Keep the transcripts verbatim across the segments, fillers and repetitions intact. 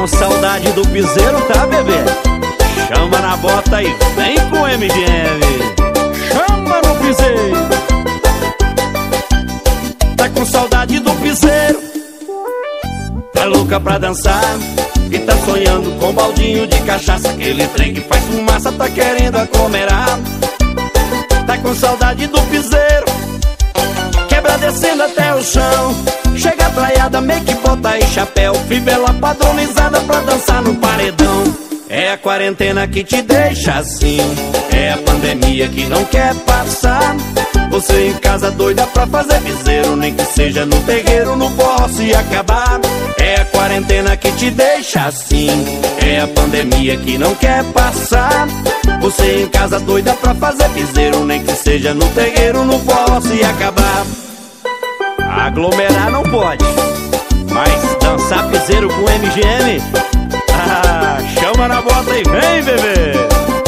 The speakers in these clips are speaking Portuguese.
com saudade do piseiro, tá, bebê? Chama na bota e vem com M G M. Chama no piseiro. Tá com saudade do piseiro, tá louca pra dançar e tá sonhando com um baldinho de cachaça. Aquele trem que faz fumaça, tá querendo aglomerar. Tá com saudade do piseiro, quebra descendo até o chão. Chega traiada, make, bota e chapéu, fivela padronizada pra dançar no paredão. É a quarentena que te deixa assim, é a pandemia que não quer passar. Você em casa doida pra fazer piseiro, nem que seja no terreiro, no forró se acabar. É a quarentena que te deixa assim, é a pandemia que não quer passar. Você em casa doida pra fazer piseiro, nem que seja no terreiro, no forró se acabar. Aglomerar não pode, mas dançar piseiro com M G M, ah, chama na bota e vem, bebê.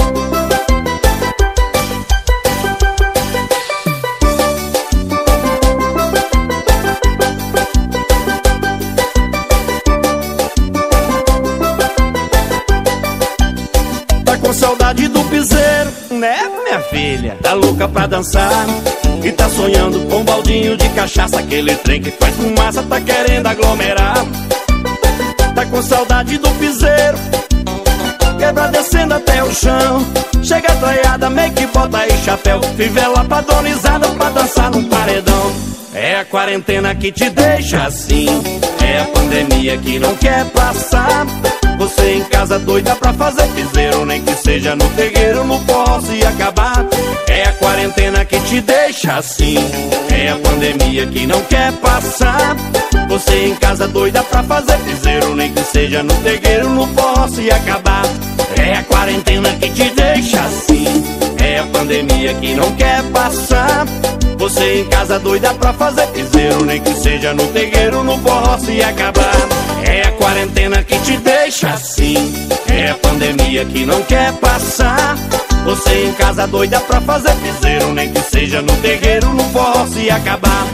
Tá com saudade do piseiro, né, minha filha? Tá louca pra dançar e tá sonhando com um baldinho de cachaça. Aquele trem que faz fumaça, tá querendo aglomerar. Tá com saudade do piseiro, quebra descendo até o chão. Chega traiada, make, bota e chapéu, fivela padronizada pra dançar num paredão. É a quarentena que te deixa assim, é a pandemia que não quer passar. Você em casa doida pra fazer piseiro, nem que seja no terreiro, no forró se acabar. É a quarentena que te deixa assim, é a pandemia que não quer passar. Você em casa doida pra fazer piseiro, nem que seja no terreiro, no forró se acabar. É a quarentena que te deixa assim, é a pandemia que não quer passar. Você em casa doida pra fazer piseiro, nem que seja no terreiro, no forró se acabar. É a quarentena que te deixa assim, é a pandemia que não quer passar. Você em casa doida pra fazer piseiro, nem que seja no terreiro, no forró se acabar.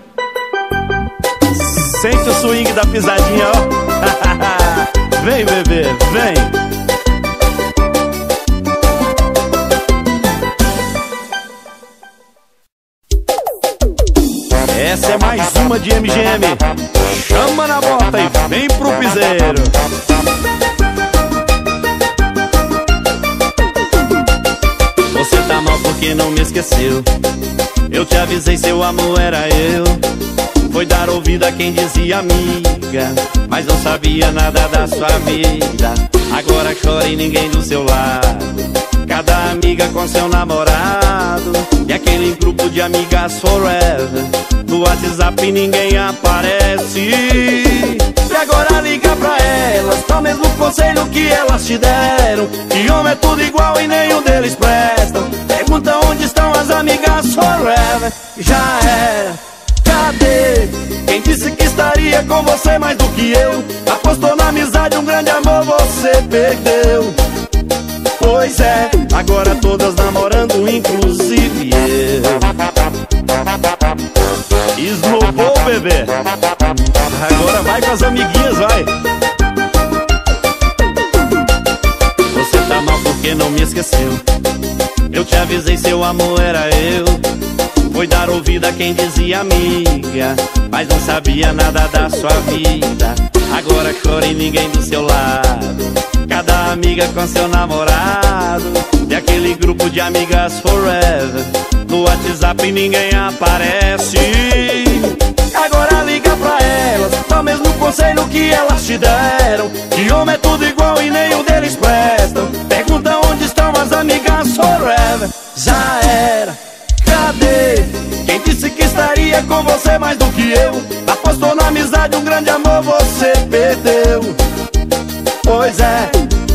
Sente o swing da pisadinha, ó. Vem, bebê, vem. Essa é mais uma de M G M. Chama na bota e vem pro piseiro. Você tá mal porque não me esqueceu. Eu te avisei, seu amor era eu. Foi dar ouvido a quem dizia amiga, mas não sabia nada da sua vida. Agora chora e ninguém do seu lado, cada amiga com seu namorado. E aquele grupo de amigas forever, no WhatsApp ninguém aparece. E agora liga pra elas, dá o mesmo conselho que elas te deram, que homem é tudo igual e nenhum deles presta. Pergunta onde estão as amigas forever. Já era, cadê? Quem disse que estaria com você mais do que eu? Apostou na amizade, um grande amor você perdeu. Pois é, agora todas namorando, inclusive eu. Esnobou, bebê. Agora vai com as amiguinhas, vai. Você tá mal porque não me esqueceu. Eu te avisei, seu amor era eu. Foi dar ouvido a quem dizia amiga, mas não sabia nada da sua vida. Agora chora e ninguém do seu lado, cada amiga com seu namorado. E aquele grupo de amigas forever, no WhatsApp ninguém aparece. Agora liga pra elas, dá o mesmo conselho que elas te deram, que homem é tudo igual e nenhum deles prestam. Pergunta onde estão as amigas forever. Já era, cadê? Quem disse que estaria com você mais do que eu? Apostou na amizade, um grande amor você perdeu. Pois é.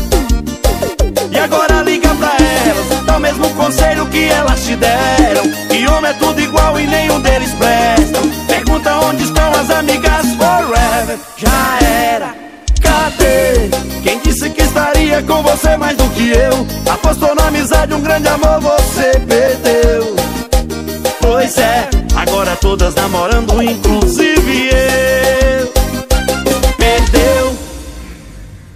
E agora liga pra elas, dá o mesmo conselho que elas te deram, que homem é tudo igual e nenhum deles prestam. Pergunta onde estão as amigas forever. Já era, cadê? Quem disse que estaria com você mais do que eu? Apostou na amizade, um grande amor você perdeu. Pois é, agora todas namorando, inclusive eu. Perdeu.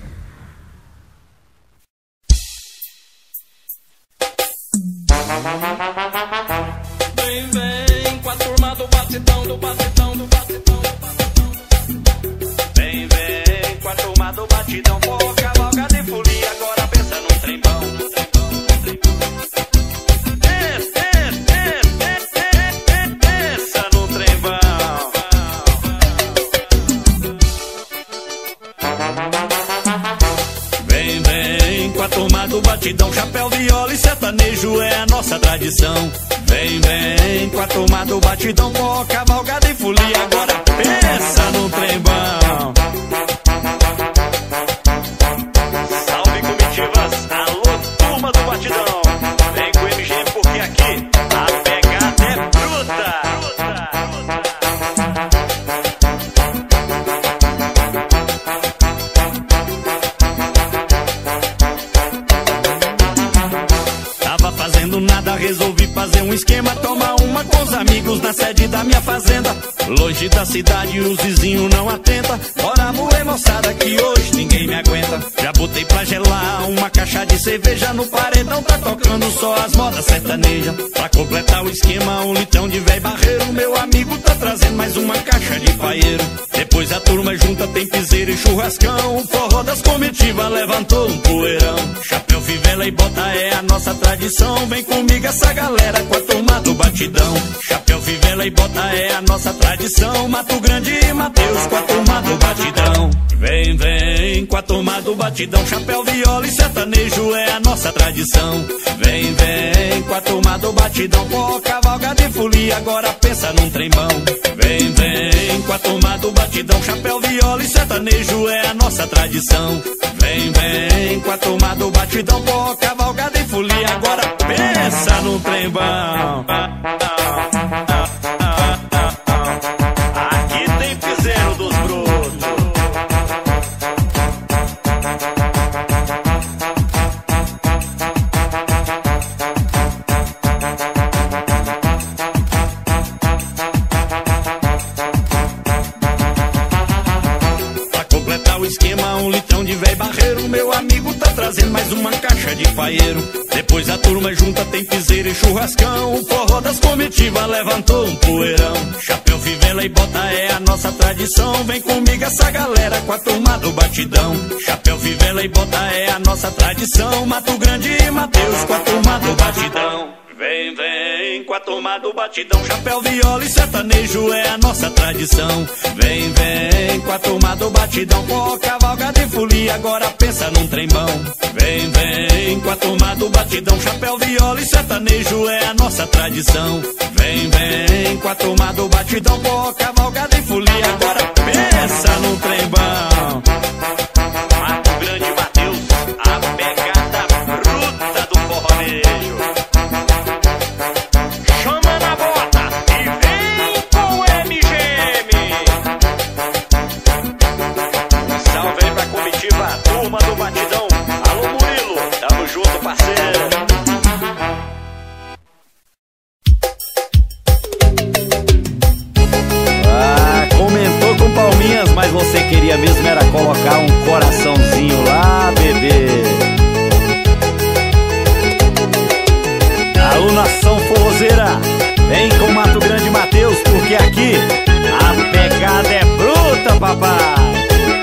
batidão, do batidão, do batidão, do batidão. Vem, vem, com a turma do batidão, pô, cavalga de folia, agora pensa num trem bom, num trem bom, num trem bom. Pensa num trem bom. Vem, vem, com a turma do batidão, chapéu, viola e sertanejo é a nossa tradição. Vem, vem, com a turma do batidão, pô, cavalgada e folia, agora pensa num trem bom. Salve comitivas, alô turma do batidão. Vem com o M G M porque aqui a pegada é bruta. Tava fazendo nada, resolvi fazer um esquema, tomar uma com os amigos na sede da minha fazenda. Longe da cidade os vizinhos não atentam. Bora moer moçada que hoje ninguém me aguenta. Já botei pra gelar uma caixa de cerveja no paredão, tá tocando só as modas sertanejas. Pra completar o esquema, um litrão de véi barreiro. Meu amigo tá trazendo mais uma caixa de paieiro. Depois a turma junta, tem piseira e churrascão. O forró das comitivas levantou um poeirão. Chapéu, fivela e bota é a nossa tradição. Vem comigo essa galera com a turma do batidão. Chapéu, fivela e bota é a nossa tradição. Mato Grande e Mateus com a turma do batidão. Vem, vem, com a turma do batidão. Chapéu, viola e sertanejo é a nossa tradição. Vem, vem, com a turma do batidão. Pô, cavalga de folia, agora pensa num trem bom. Vem, vem, com a turma do batidão. Chapéu, viola e sertanejo é a nossa tradição. Vem, vem, com a turma do batidão. Pô, cavalga de folia, agora pensa num trem bom. Aqui tem piseiro dos brutos. Pra completar o esquema, um litrão de véi barreiro. Meu amigo tá trazendo mais uma caixa de paieiro. Depois a turma junta, tem piseira e churrascão. O forró das comitivas levantou um poeirão. Chapéu, fivela e bota é a nossa tradição. Vem comigo essa galera com a turma do batidão. Chapéu, fivela e bota é a nossa tradição. Mato Grande e Mateus com a turma do batidão. Vem, vem, com a turma do batidão. Chapéu, viola e sertanejo é a nossa tradição. Vem, vem, com a turma do batidão. Pô, cavalga de folia, agora pensa num trem bom. Vem, vem, com a turma do batidão. Chapéu, viola e sertanejo é a nossa tradição. Vem, vem, com a turma do batidão. Pô, cavalga de folia, agora pensa num trem bom. Mato Grande e Mateus, a pegada bruta do forronejo. Chama na bota e vem com o M G M. Salve aí pra comitiva, turma do batidão. Alô Murilo, tamo junto, parceiro. Ah, comentou com palminhas, mas você queria mesmo era colocar um coraçãozinho lá, bebê. Alô, nação forrozeira, vem com Mato Grande, Mateus, porque aqui a pegada é bruta, papai.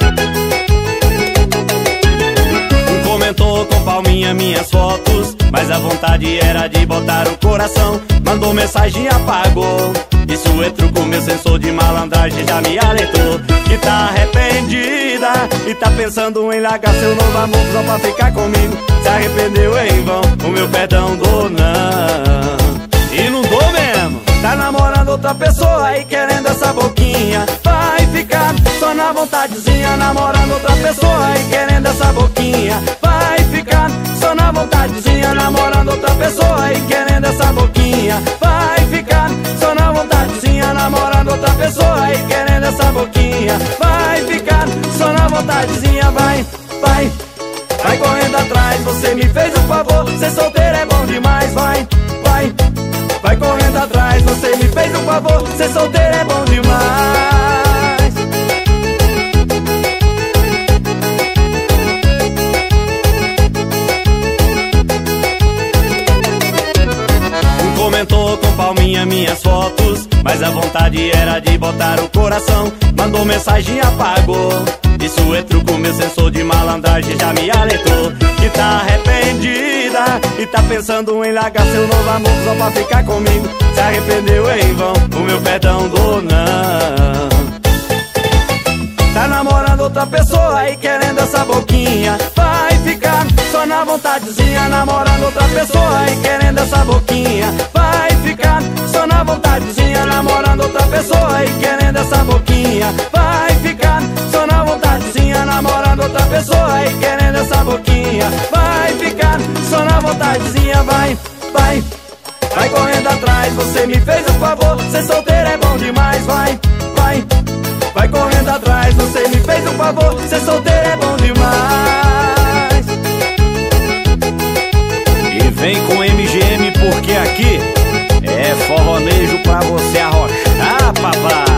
Um comentou com palminha minhas fotos, mas a vontade era de botar o coração. Mandou mensagem e apagou. Isso é truco, meu sensor de malandragem já me alertou. Que tá arrependida e tá pensando em largar seu novo amor só pra ficar comigo. Se arrependeu em vão, o meu perdão dou não. E não dou mesmo. Tá namorando outra pessoa e querendo essa boquinha. Vai ficar só na vontadezinha. Namorando outra pessoa e querendo essa boquinha. Vai ficar só na vontadezinha. Namorando outra pessoa e querendo essa boquinha. Vai ficar só na vontadezinha. Namorando outra pessoa e querendo essa boquinha. Vai ficar só na vontadezinha. Vai, vai, vai correndo atrás. Você me fez um favor, ser solteiro é bom demais. Vai, vai, vai correndo atrás. Você me fez um favor, ser solteiro é bom demais. Um comentou com palminha minhas fotos, mas a vontade era de botar o coração. Mandou mensagem e apagou. Isso é truco, meu sensor de malandragem já me alertou. Que tá arrependida e tá pensando em largar seu novo amor só pra ficar comigo. Se arrependeu em vão, o meu perdão dou não. Tá namorando outra pessoa e querendo essa boquinha. Vai ficar só na vontadezinha. Namorando outra pessoa e querendo essa boquinha. Vai ficar só na vontadezinha. Namorando outra pessoa e querendo essa boquinha. Vai ficar só na vontadezinha. Namorando outra pessoa e querendo essa boquinha. Vai ficar só na vontadezinha. Vai, vai, vai correndo atrás. Você me fez um favor, ser solteiro é bom demais. Vai, vai, vai correndo atrás, você me fez um favor, ser solteiro é bom demais. E vem com M G M porque aqui é forronejo pra você arrochar, papai.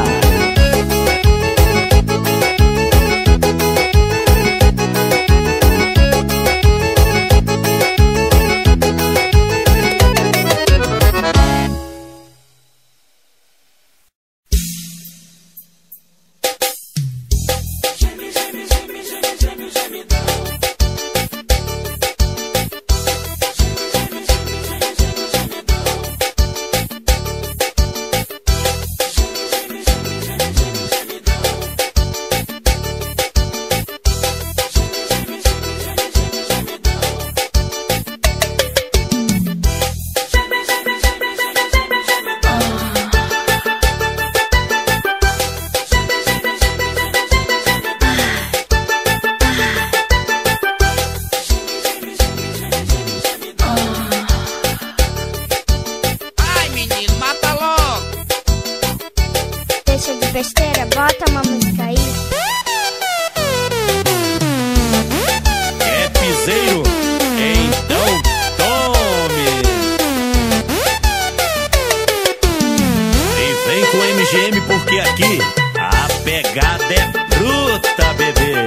Besteira, bota uma música aí. É piseiro? Então tome! E vem com M G M porque aqui a pegada é bruta, bebê.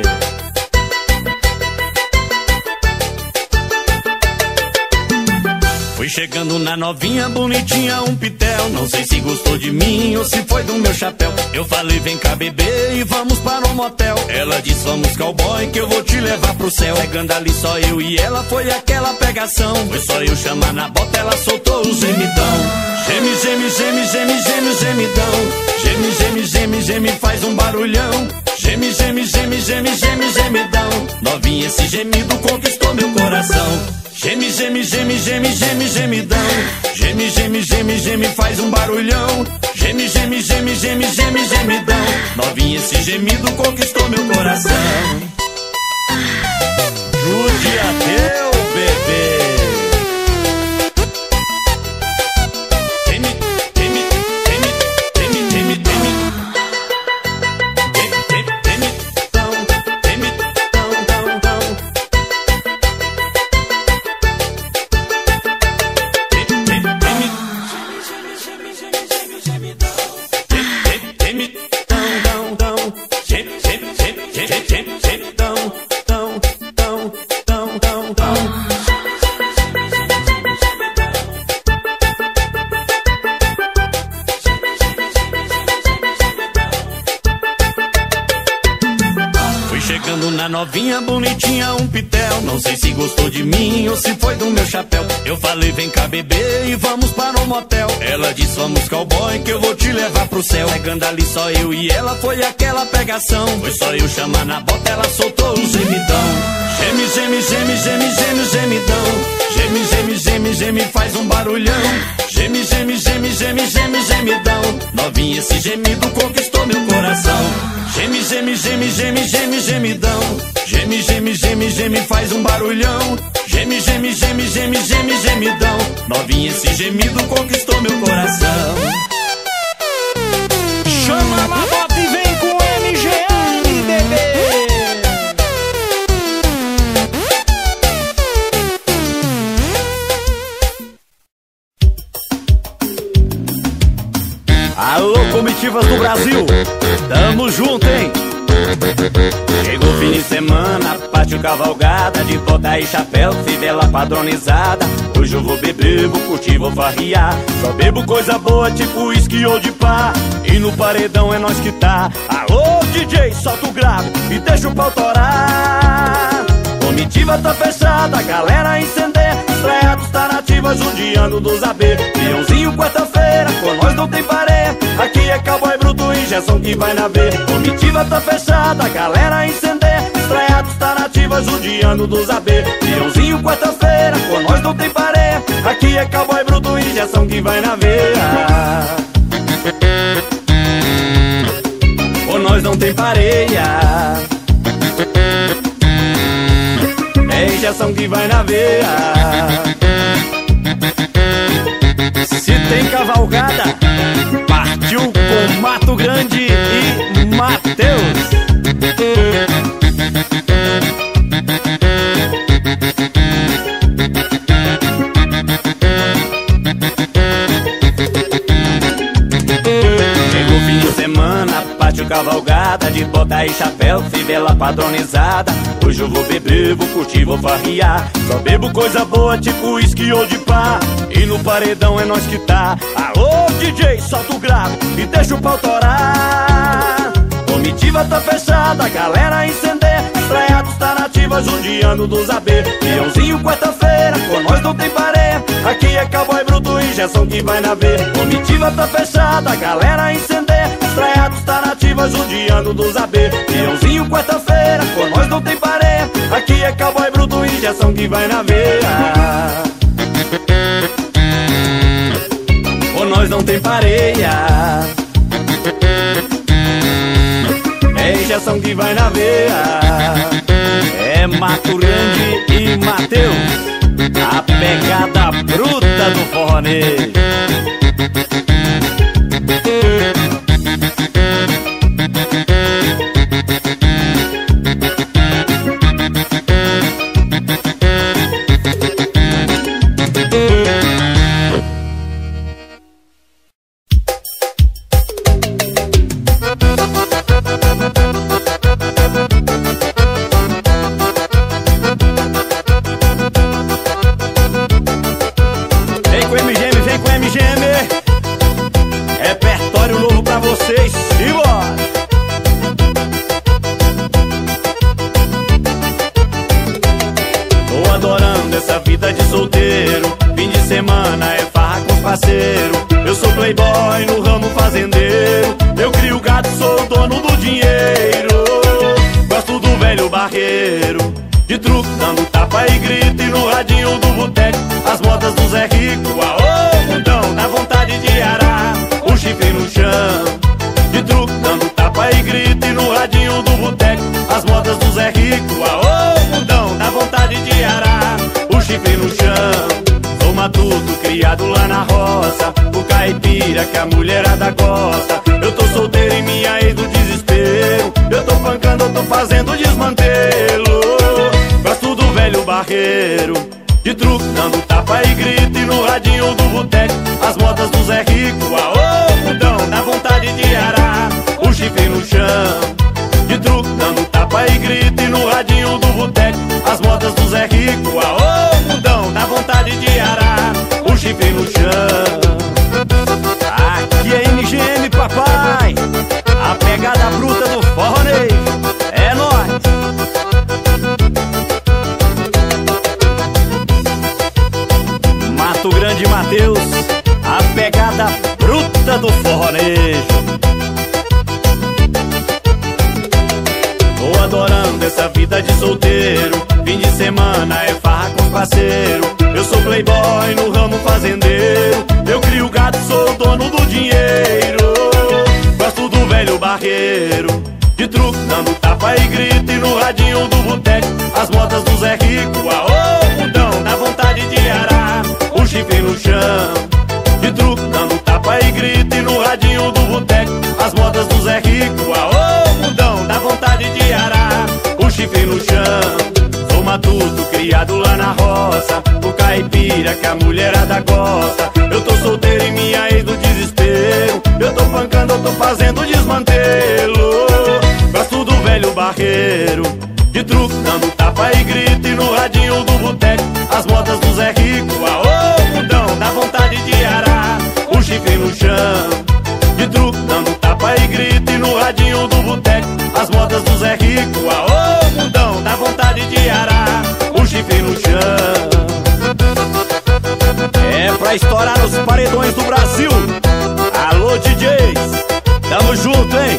Fui chegando na novinha bonitinha, um pitel. Não sei se gostou de mim ou se foi do meu chapéu. Eu falei, vem cá bebê e vamos para um motel. Ela disse, vamos cowboy que eu vou te levar pro céu. Chegando ali só eu e ela, foi aquela pegação. Foi só eu chamar na bota, ela soltou o gemidão. Geme, geme, geme, geme, geme, gemidão. Geme, geme, geme, geme, faz um barulhão. Geme, geme, geme, geme, geme, gemidão. Novinha, esse gemido conquistou meu coração. Geme, geme, geme, geme, geme, gemidão. Geme, geme, geme, geme, faz um barulhão. Geme, geme, geme, geme, geme, gemidão. Novinha, esse gemido conquistou meu coração. Judia teu bebê. Geme, geme, geme, geme, geme, geme. Geme, geme, geme, tão, geme, tão, tão, tão. Chegando na novinha bonitinha, um pitel. Não sei se gostou de mim ou se foi do meu chapéu. Eu falei, vem cá bebê e vamos para um motel. Ela disse, vamos cowboy que eu vou te levar pro céu. Chegando ali só eu e ela, foi aquela pegação. Foi só eu chamar na bota, ela soltou o gemidão. Geme, geme, geme, geme, geme, gemidão. Geme, geme, geme, geme, faz um barulhão. Geme, geme, geme, geme, geme, gemidão. Novinha, esse gemido conquistou meu coração. Geme, geme, geme, geme, geme, gemidão. Geme, geme, geme, geme, faz um barulhão. Geme, geme, geme, geme, geme, gemidão. Novinha, esse gemido conquistou meu coração. Chama na bota e vem com M G M, bebê. Alô, comitivas do Brasil, tamo junto, hein? Chegou fim de semana, pátio cavalgada, de bota e chapéu, fivela padronizada. Hoje eu vou beber, vou curtir, vou farriar. Só bebo coisa boa, tipo uísque ou de pá. E no paredão é nós que tá. Alô, D J, solta o grave e deixa o pau torar. Comitiva tá fechada, a galera incendeia. Estreados tá nativa, judiando dos A B. Leãozinho, quarta-feira, com nós não tem pareia. Aqui é cowboy bruto, injeção que vai na veia. Comitiva tá fechada, a galera incendeia. Estreados tá nativa, judiando dos A B. Leãozinho, quarta-feira, com nós não tem pareia. Aqui é cowboy bruto, injeção que vai na veia. Com nós não tem pareia. É injeção que vai na veia. Se tem cavalgada, partiu com Mato Grande e Mateus. Chegou fim de semana, pátio cavalgada, de bota e chapéu, fivela padronizada. Hoje eu vou beber, vou curtir, vou farriar. Só bebo coisa boa, tipo uísque ou de pá. E no paredão é nós que tá. Alô, D J, solta o grave e deixa o pau torar. Comitiva tá fechada, a galera incendeia. Estreados tá nativa, judiando dos A B. Leãozinho, quarta-feira, com nós não tem pareia. Aqui é cowboy bruto, injeção que vai na veia. Comitiva tá fechada, a galera incendeia. Estreados tá nativa, judiando dos A B. Leãozinho, quarta-feira, com nós não tem pareia. Aqui é cowboy bruto, injeção que vai na veia. Com nós não tem pareia. É injeção que vai na veia. É Mato Grande e Mateus, a pegada bruta do forronejo. Eu sou playboy no ramo fazendeiro. Eu crio gato, sou o dono do dinheiro. Gosto do velho barreiro, de truque, dando tapa e grito. E no radinho do boteco, as modas do Zé Rico. Aô, mundão, dá vontade de arar o chifre no chão. De truque, dando tapa e grito. E no radinho do boteco, as modas do Zé Rico. Aô, mundão, dá vontade de arar o chifre no chão. Sou matuto, criado lá na roça, o caipira que a mulherada gosta. Eu tô solteiro e minha ex do desespero. Eu tô pancando, eu tô fazendo desmantelo. Gosto do velho barreiro, de truque, dando tapa e grito. E no radinho do boteco, as modas do Zé Rico. Aô, mundão, dá vontade de arar o chifre no chão. De truque, dando tapa e grito. E no radinho do boteco, as modas do Zé Rico. Aô, mundão, dá vontade de arar o chifre no chão. Aqui é M G M, papai, a pegada bruta do forronejo. É nóis. Mato Grande e Mateus, a pegada bruta do forronejo. Tô adorando essa vida de solteiro. Fim de semana é farra com os parceiros. Eu sou playboy no ramo fazendeiro. Eu crio gato, sou o dono do dinheiro. Gosto do velho barreiro, de truque, dando tapa e grito. E no radinho do boteco, as modas do Zé Rico. Aô, mundão, dá vontade de arar o chifre no chão. De truque, dando tapa e grito. E no radinho do boteco, as modas do Zé Rico. Aô, mundão, dá vontade de arar o chifre no chão. Sou matuto, criado lá na roça, o caipira que a mulherada gosta. Eu tô solteiro e minha ex do desespero. Eu tô pancando, eu tô fazendo desmantelo. Gosto do velho barreiro, de truque, dando tapa e grito. E no radinho do boteco, as modas do Zé Rico. Aô, ladinho do boteco, as modas do Zé Rico. Aô, mundão, dá vontade de arar um chifre no chão. É pra estourar os paredões do Brasil. Alô, D Js, tamo junto, hein?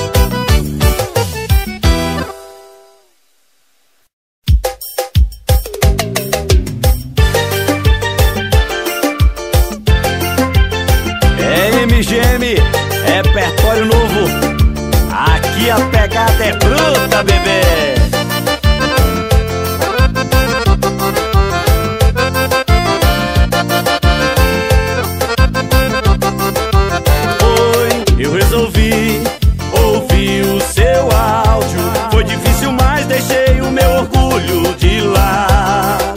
É M G M, repertório novo. Aqui a pegada é bruta, bebê. Eu resolvi ouvir o seu áudio. Foi difícil, mas deixei o meu orgulho de lado.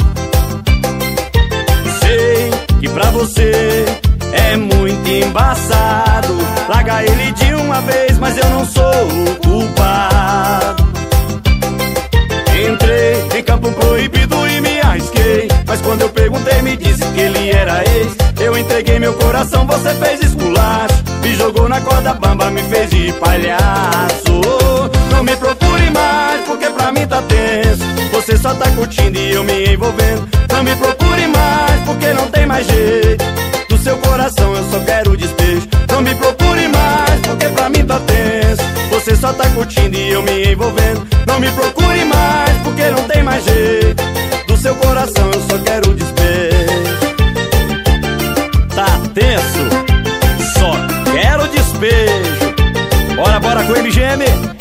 Sei que pra você é muito embaçado largar ele de uma vez, mas eu não sou o culpado. Entrei em campo proibido e me arrisquei, mas quando eu perguntei me disse que ele era ex. Eu entreguei meu coração, você fez esculacho, me jogou na corda bamba, me fez de palhaço. Não me procure mais, porque pra mim tá tenso. Você só tá curtindo e eu me envolvendo. Não me procure mais, porque não tem mais jeito. Do seu coração eu só quero despejo. Não me procure mais, porque pra mim tá tenso. Você só tá curtindo e eu me envolvendo. Não me procure mais, porque não tem mais jeito. Do seu coração eu só quero despejo. Tá tenso? Só quero despejo. Bora, bora com o M G M.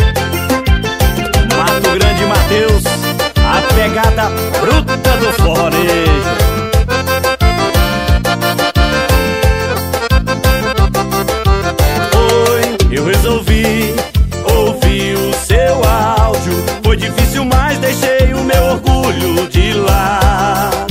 Mato Grande Mateus, a pegada bruta do forronejo. Oi, eu resolvi ouvir o seu áudio. Foi difícil, mas deixei o meu orgulho de lado.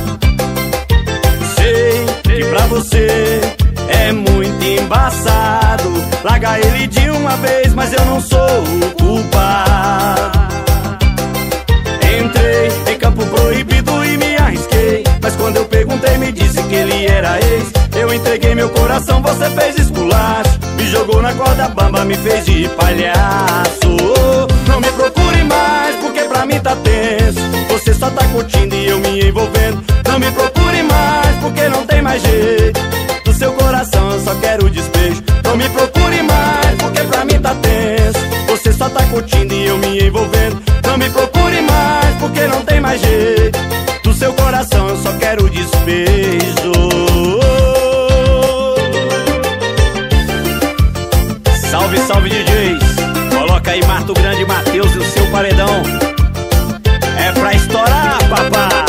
Sei que pra você é muito embaçado largar ele de uma vez, mas eu não sou o culpado. Entrei em campo proibido e me arrisquei, mas quando eu perguntei me disse que ele era ex. Eu entreguei meu coração, você fez esculacho, me jogou na corda bamba, me fez de palhaço. Não me procure mais, porque pra mim tá tenso. Você só tá curtindo e eu me envolvendo. Não me procure mais, porque não tem mais jeito. Do seu coração eu só quero despejo. Não me procure mais, porque pra mim tá tenso. Você só tá curtindo e eu me envolvendo. Não me procure mais, porque não tem mais jeito. Do seu coração eu só quero despejo. Salve, salve D Js. Coloca aí Mato Grande Mateus e o seu paredão. É pra estourar, papai.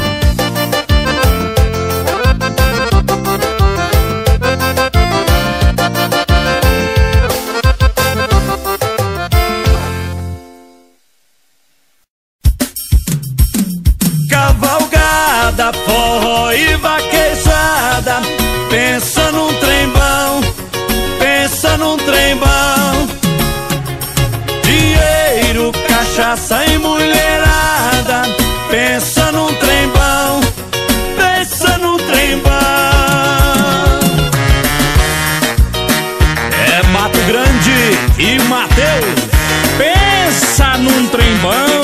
Cavalgada, forró e vaquejada. Pensa num trem bom, pensa num trem bom. Dinheiro, cachaça e mulherada. Pensa num trem bom, pensa num trem bom. É Mato Grande e Mateus. Pensa num trem bom.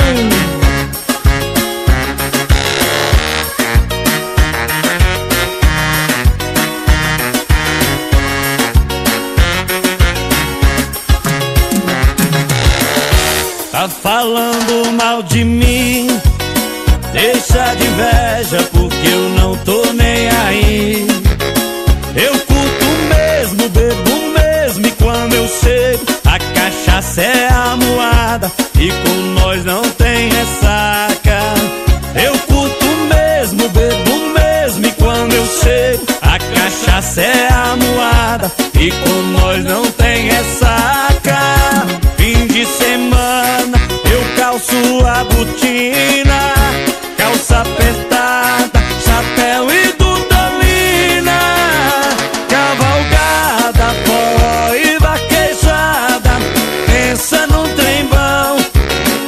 Tá falando mal de mim, deixa de inveja, porque eu não tô nem aí. Eu curto mesmo, bebo mesmo, e quando eu chego a cachaça é a moada, e com nós não tem ressaca. Eu curto mesmo, bebo mesmo, e quando eu chego a cachaça é a moada, e com nós não tem ressaca. Fim de semana eu calço a botina, calça apertada, chapéu e dudolina. Cavalgada, forró e vaquejada. Pensa num trem bom,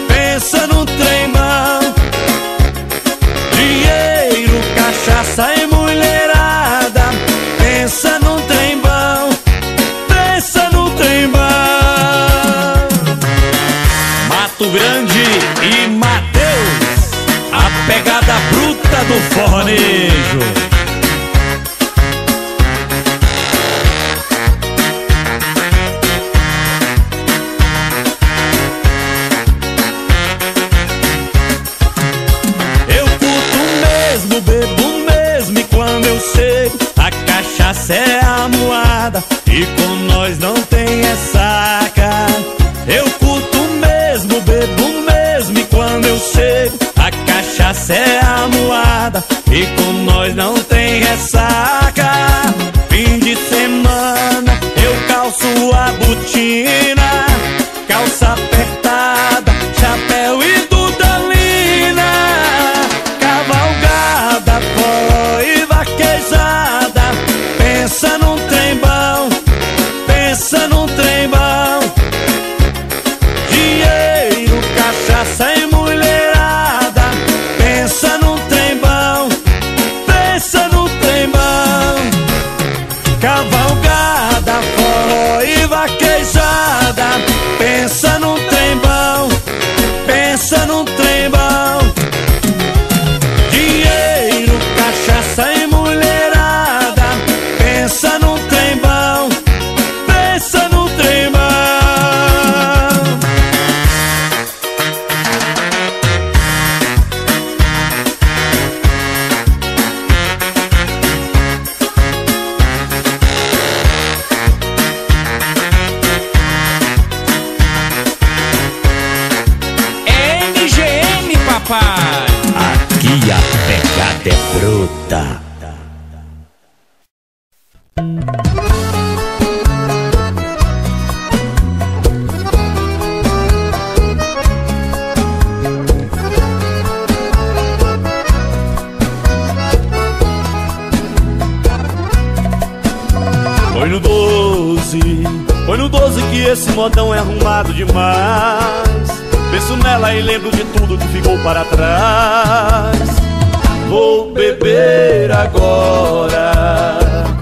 no fornejo. Eu curto mesmo, bebo mesmo, e quando eu chego a cachaça é a moada, e com nós não tem ressaca. Eu curto mesmo, bebo mesmo, e quando eu chego a cachaça é a moada, e com nós não tem ressaca. Fim de semana eu calço a botina, calça apertada, chapéu e dudalina, cavalgada, forró e vaquejada. Pensa num trem bom, pensa num trem bom. Dinheiro, cachaça e mulherada. Pensa num trem bom, pensa num trem bom. Cavalgada, forró e vaquejada. Pensa num trem bom, pensa num trem bom. Dinheiro, cachaça e mulherada. Pensa num trem bom, pensa num trem bom. M G M, papai. Aqui a pegada é bruta. Foi no doze, foi no doze que esse modão é arrumado demais. Penso nela e lembro de tudo que ficou para trás. Vou beber agora.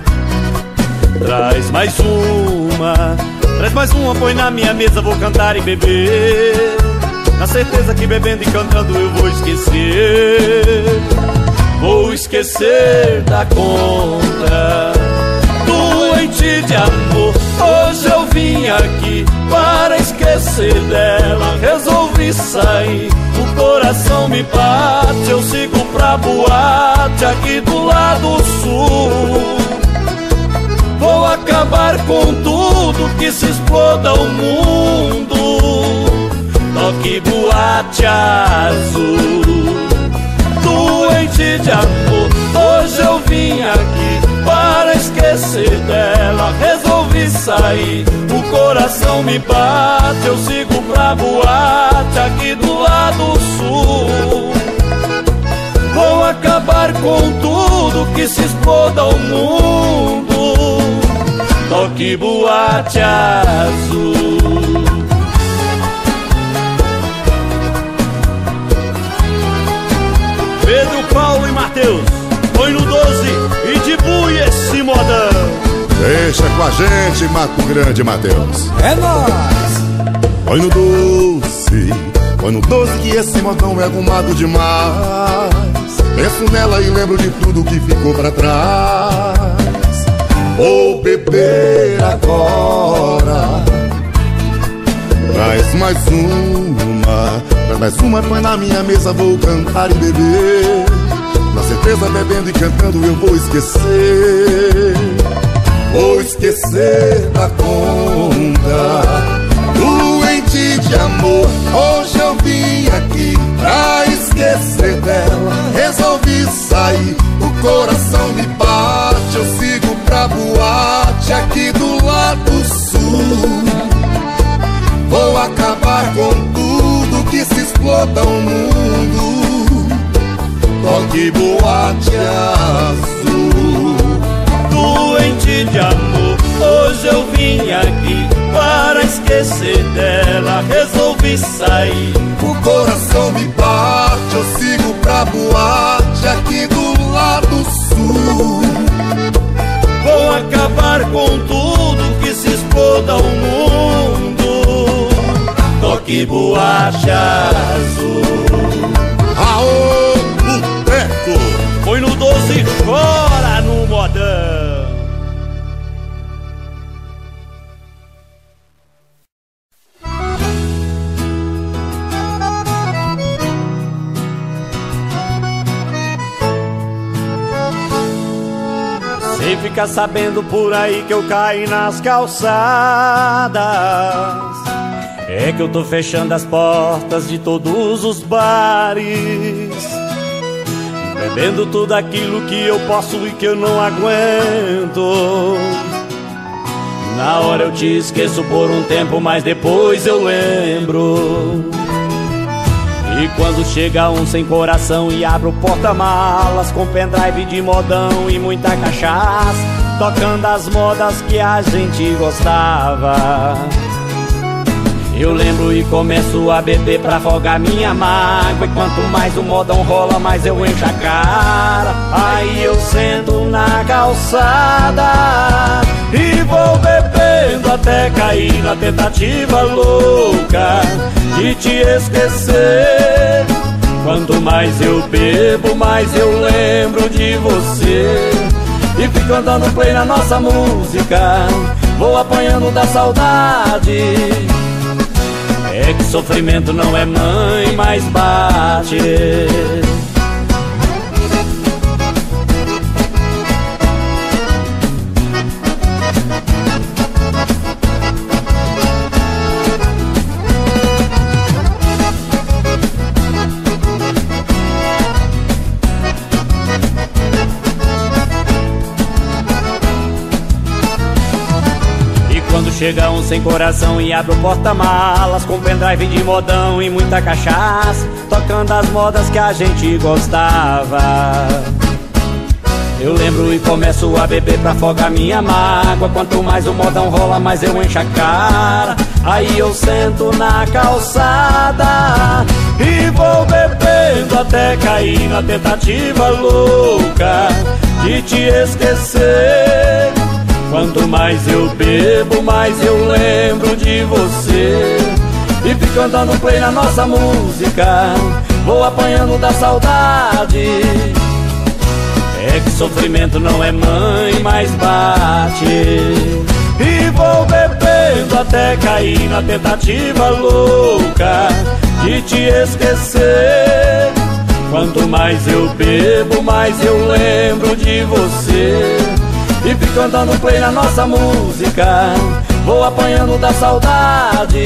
Traz mais uma, traz mais uma, põe na minha mesa, vou cantar e beber. Na certeza que bebendo e cantando eu vou esquecer. Vou esquecer da conta. Doente de amor, hoje eu vim aqui para esquecer dela. Resolvi sair, o coração me bate. Eu sigo pra boate aqui do lado sul. Vou acabar com tudo, que se exploda o mundo. Toque boate azul. Doente de amor, hoje eu vim aqui para esquecer dela. Resolvi sair, o coração me bate. Eu sigo pra boate aqui do lado sul. Vou acabar com tudo, que se exploda o mundo. Toque boate azul. Pedro, Paulo e Mateus, foi no doze e dibui esse modão. Deixa com a gente, Mato Grande, Mateus. É nóis! Foi no doze, foi no doze que esse modão é arrumado demais. Penso nela e lembro de tudo que ficou pra trás. Vou beber agora. Traz mais uma, traz mais uma, põe na minha mesa, vou cantar e beber. Na certeza, bebendo e cantando eu vou esquecer. Vou esquecer da conta. Doente de amor, hoje eu vim aqui pra esquecer dela. Resolvi sair, o coração me bate. Eu sigo pra boate aqui do lado sul. Vou acabar com tudo, que se exploda o mundo. Toque boate azul. Doente de amor, hoje eu vim aqui para esquecer dela. Resolvi sair, o coração me bate. Eu sigo pra boate aqui do lado sul. vou acabar com tudo, que se exploda o mundo. Toque boate azul. Aô, boteco! agora no modão. Sem ficar sabendo por aí que eu caí nas calçadas, é que eu tô fechando as portas de todos os bares, bebendo tudo aquilo que eu posso e que eu não aguento. Na hora eu te esqueço por um tempo, mas depois eu lembro. E quando chega um sem coração e abre o porta-malas com pendrive de modão e muita cachaça, tocando as modas que a gente gostava, eu lembro e começo a beber pra afogar minha mágoa. E quanto mais o modão rola, mais eu encho a cara. Aí eu sento na calçada e vou bebendo até cair na tentativa louca de te esquecer. Quanto mais eu bebo, mais eu lembro de você. E fico andando play na nossa música, vou apanhando da saudade. É que sofrimento não é mãe, mas bate. Chega um sem coração e abre o porta-malas com pendrive de modão e muita cachaça, tocando as modas que a gente gostava. Eu lembro e começo a beber pra afogar minha mágoa. Quanto mais o modão rola, mais eu encho a cara. Aí eu sento na calçada e vou bebendo até cair na tentativa louca de te esquecer. Quanto mais eu bebo, mais eu lembro de você. E fico andando play na nossa música, vou apanhando da saudade. É que sofrimento não é mãe, mas bate. E vou bebendo até cair na tentativa louca de te esquecer. Quanto mais eu bebo, mais eu lembro de você. E fico andando play na nossa música, vou apanhando da saudade.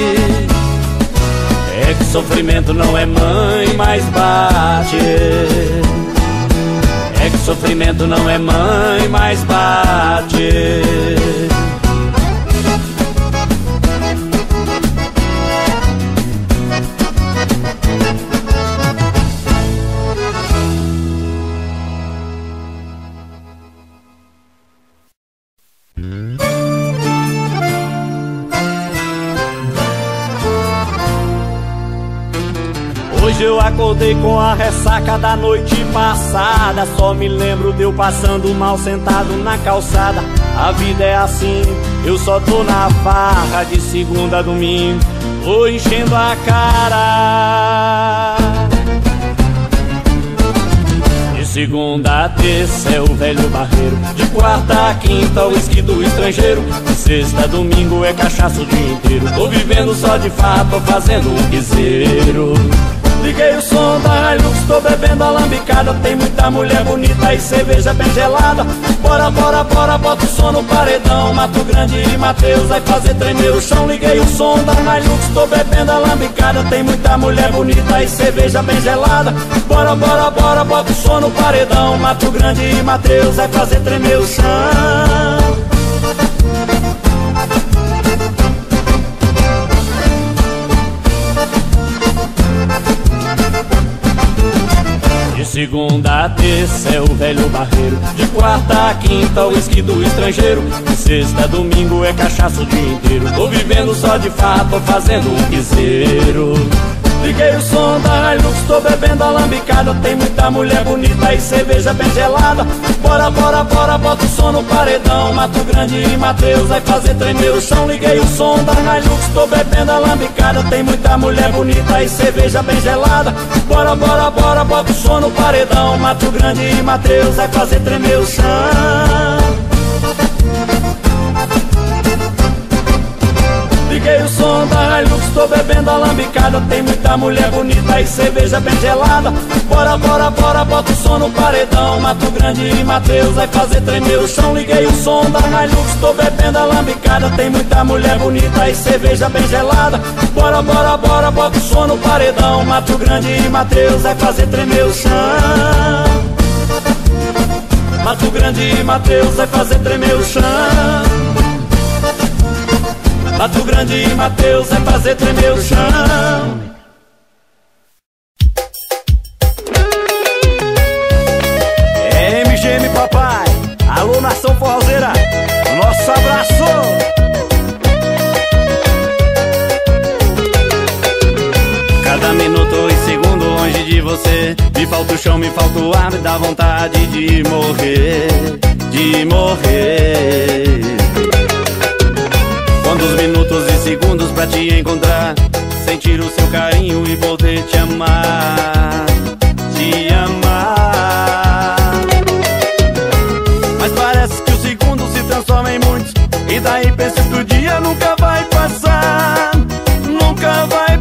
É que sofrimento não é mãe, mas bate. É que sofrimento não é mãe, mas bate. Hoje eu acordei com a ressaca da noite passada. Só me lembro de eu passando mal sentado na calçada. A vida é assim, eu só tô na farra. De segunda a domingo, vou enchendo a cara. De segunda a terça é o velho barreiro, de quarta a quinta o uísque do estrangeiro, de sexta a domingo é cachaça o dia inteiro. Tô vivendo só de farra, tô fazendo um piseiro. Liguei o som da Hilux, tô bebendo alambicada. Tem muita mulher bonita e cerveja bem gelada. Bora, bora, bora, bota o som no paredão. Mato Grande e Mateus vai fazer tremer o chão. Liguei o som da Hilux, tô bebendo alambicada. Tem muita mulher bonita e cerveja bem gelada. Bora, bora, bora, bota o som no paredão. Mato Grande e Mateus vai fazer tremer o chão. De segunda a terça é o velho barreiro, de quarta a quinta o uísque do estrangeiro, de sexta a domingo é cachaça o dia inteiro. Tô vivendo só de farra, tô fazendo um piseiro. Liguei o som da Hilux, tô bebendo alambicada. Tem muita mulher bonita e cerveja bem gelada. Bora, bora, bora, bota o som no paredão. Mato Grande e Mateus vai fazer tremer o chão. Liguei o som da Hilux, tô bebendo alambicada. Tem muita mulher bonita e cerveja bem gelada. Bora, bora, bora, bota o som no paredão. Mato Grande e Mateus vai fazer tremer o chão. Liguei o som da Hilux, tô bebendo alambicada. Tem muita mulher bonita e cerveja bem gelada. Bora, bora, bora, bota o som no paredão. Mato Grande e Mateus vai fazer tremer o chão. Liguei o som da Hilux, tô bebendo alambicada. Tem muita mulher bonita e cerveja bem gelada. Bora, bora, bora, bota o som no paredão. Mato Grande e Mateus vai fazer tremer o chão. Mato Grande e Mateus vai fazer tremer o chão. Mato Grande e Mateus vai fazer tremer o chão. É M G M papai, alô nação forrozeira, nosso abraço. Cada minuto e segundo longe de você, me falta o chão, me falta o ar, me dá vontade de morrer, de morrer. Quantos minutos e segundos pra te encontrar, sentir o seu carinho e poder te amar, te amar. Mas parece que os segundos se transformam em muitos, e daí penso que o dia nunca vai passar, nunca vai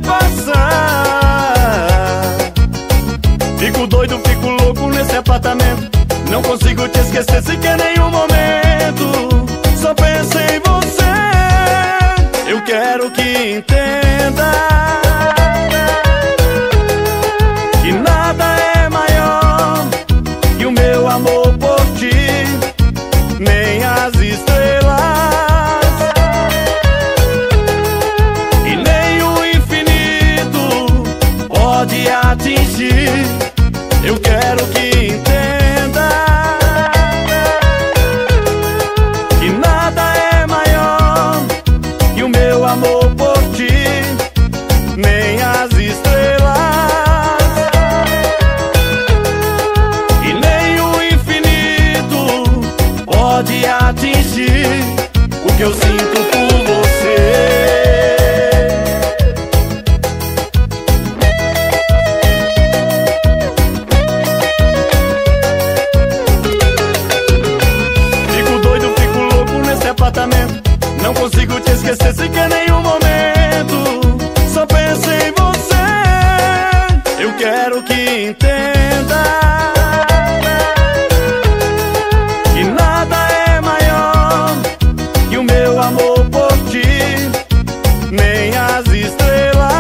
passar. Fico doido, fico louco nesse apartamento, não consigo te esquecer sequer nenhum momento. Só penso em você. Eu quero que entenda que nada é maior que o meu amor por ti, nem as estrelas e nem o infinito pode atingir. Eu quero que entenda que nada é maior que o meu amor por ti, nem as estrelas e nem o infinito pode atingir o que eu sinto por você. Fico doido, fico louco nesse apartamento, não consigo te esquecer sequer nenhum momento. Só penso em você. Eu quero que entenda que nada é maior que o meu amor por ti, nem as estrelas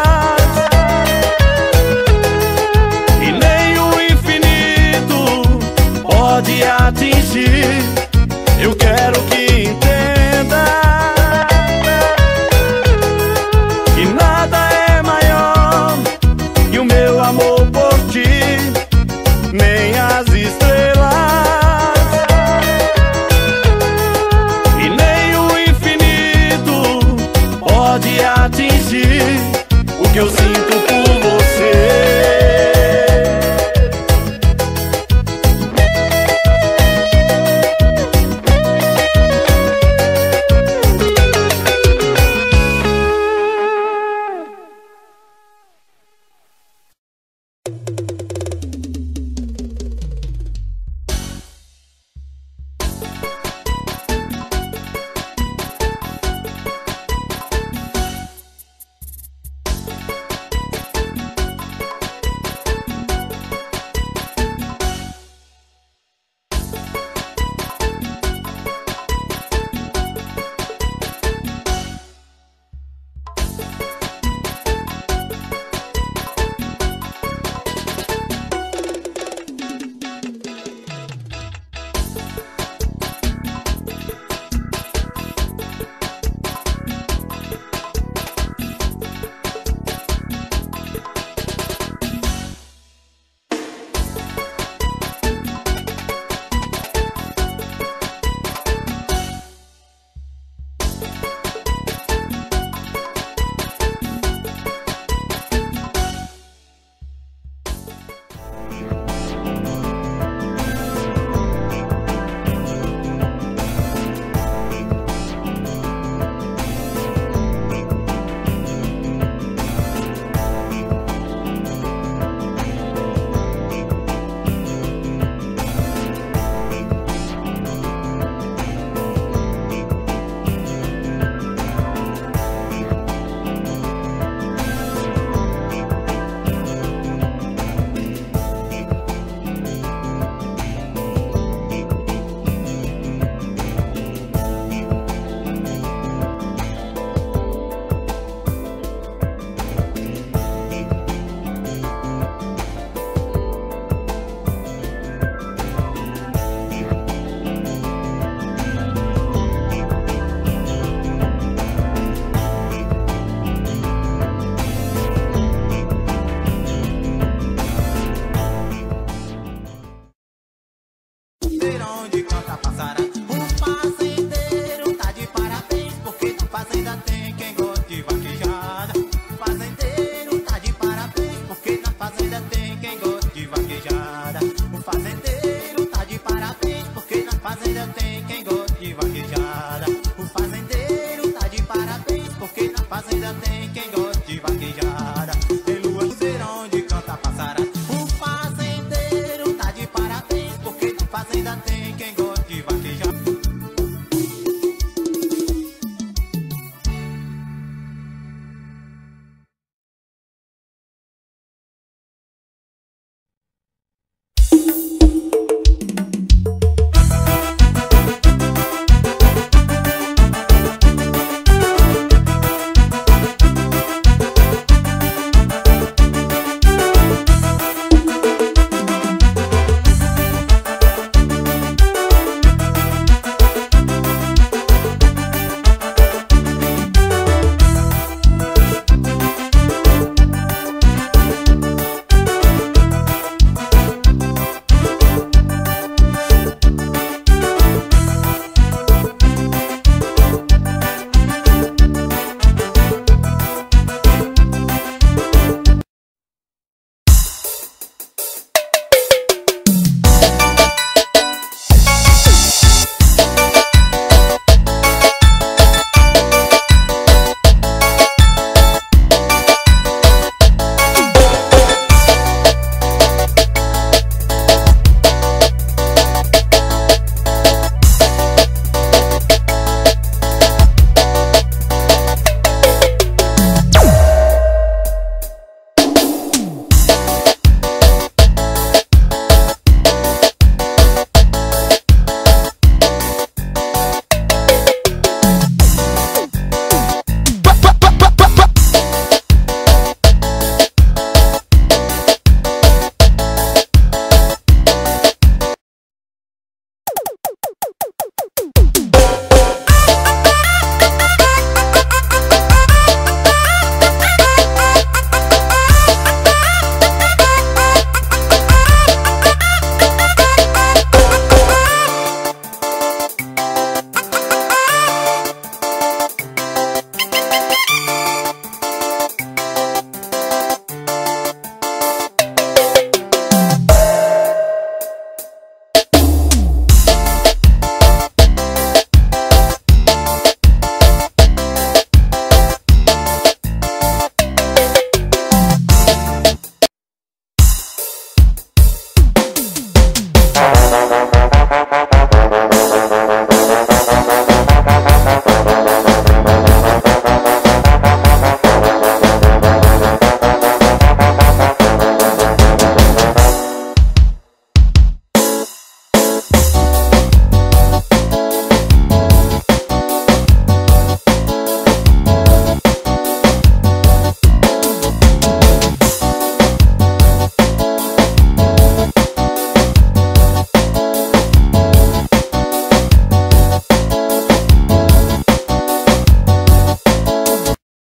e nem o infinito pode atingir. Eu quero que entenda que nada é maior que o meu amor por ti, nem as estrelas e nem o infinito pode atingir o que eu sinto por você. Fazenda tem quem gosta de vaquejar.